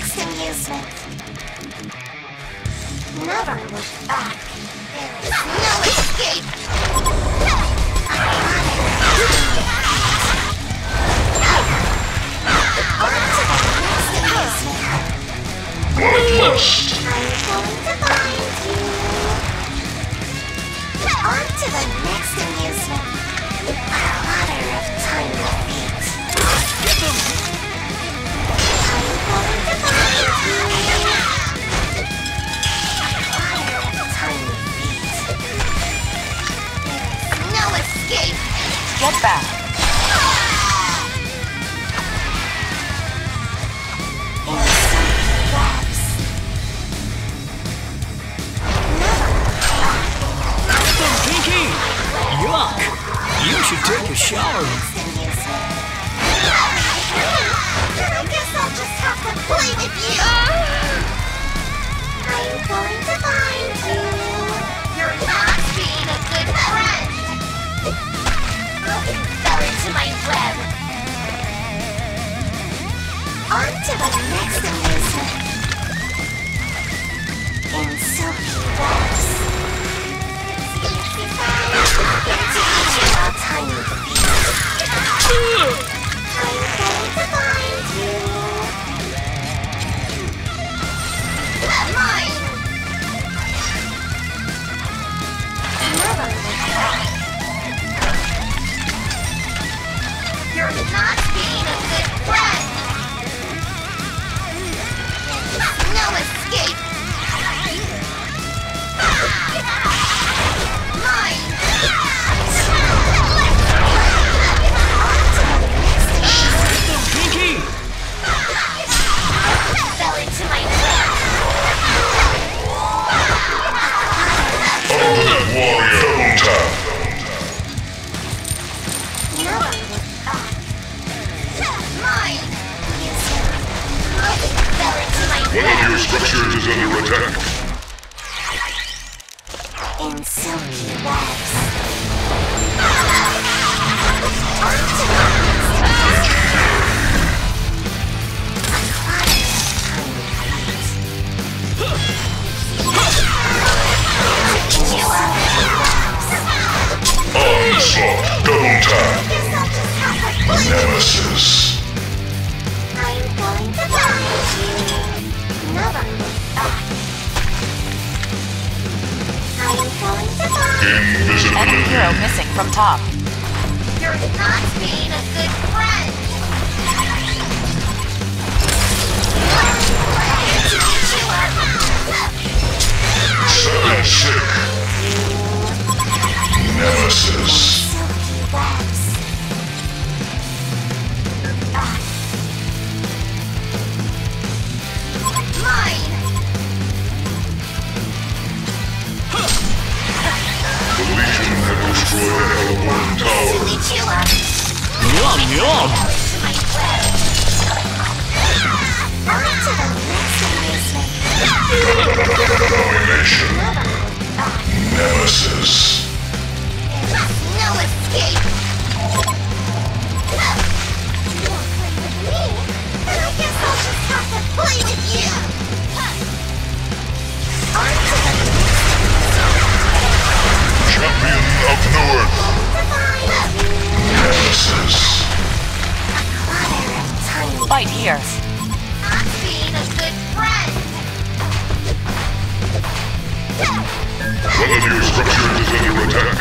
next amusement. Never look back. There is no escape. Bloodlust. On to the next amusement. A ladder of tiny feet. Get them! I'm going to find you. A ladder of tiny feet. There's no escape. Get back. Yuck! You should take a shower. I guess I'll just have to play with you. I'm going to find you. You're not being a good friend. You fell into my web. On to the next amusement. In silky webs. Tiny feet. I'm going to find you. Mine. Never look back. You're not being a good friend. No escape. Mine. Pinky! Fell into my web. Ultimate Warrior double tap. Never look back. Mine. Fell into my One of web. your structures is under attack. In silky webs. Onslaught double tap. Nemesis. I'm going to find you. Never look back. I'm going to find you. Enemy hero Invisibility. missing from top. You're not being a good friend. Seven sick. Nemesis. Silky webs. Mine. The Legion have destroyed the Hellborn Tower. Eat you up. Yum yum. To my web. On to the next amusement. Domination. Never look back. Nemesis. No escape. You won't play with me, then I guess I'll just have to play with you. On to the Champion of North. Nemesis. ladder of tiny Fight here. not being a good friend. One of your structures is under attack.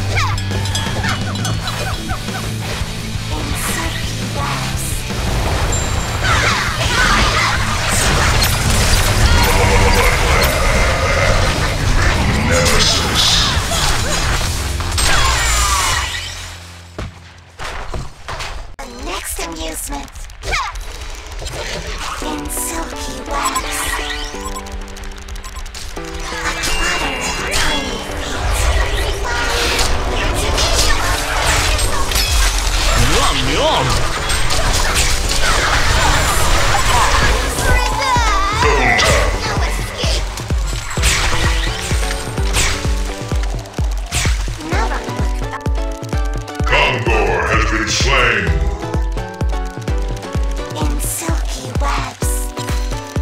In silky webs. Nemesis. The next amusement. In silky webs. A ladder of tiny feet. Yum yum. Double tap. No escape. Never look back. Kongor has been slain. In silky webs.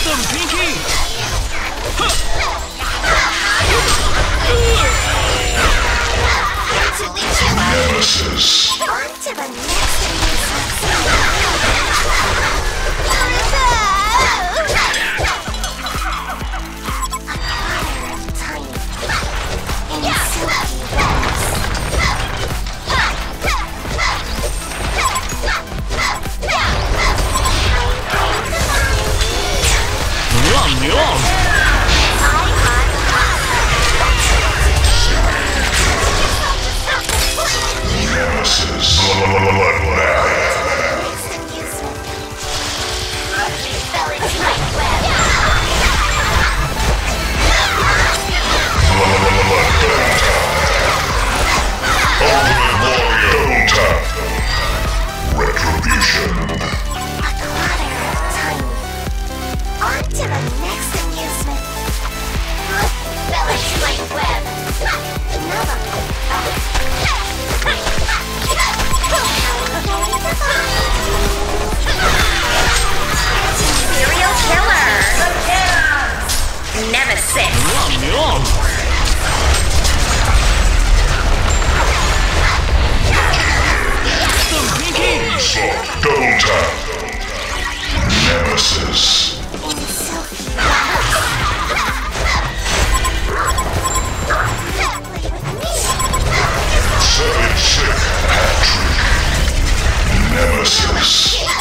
Some Pinky! Nemesis. On to the next Yum, yum! Nemesis. Bloodbath. Ultimate Warrior. Double tap. Retribution. On to the next amusement. Fell into my web. Another. Serial killer. Nemesis. Yum, yum! Some Pinky! Onslaught. Double tap. Nemesis. Seven sick hat-trick. Nemesis.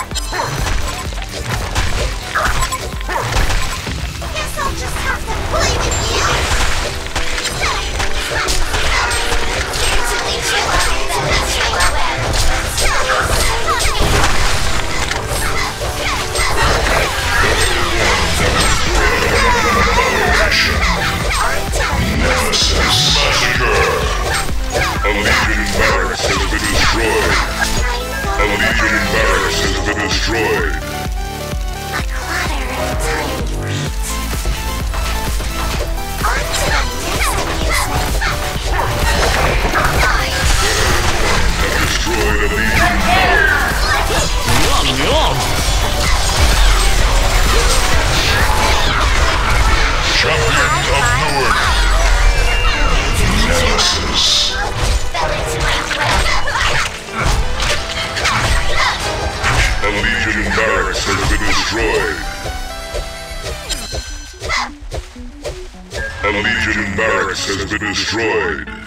Guess I'll just have to play with you. Usually chill out and then that's my web. Nemesis. Massacre. A Legion barracks has been destroyed. A Legion barracks has been destroyed. A clatter of tiny feet. On to the next amusement. Have destroyed a Legion barracks. Yum, yum! Champion of Newark. Nemesis. Fell into my web. A Legion barracks has been destroyed. A Legion barracks has been destroyed.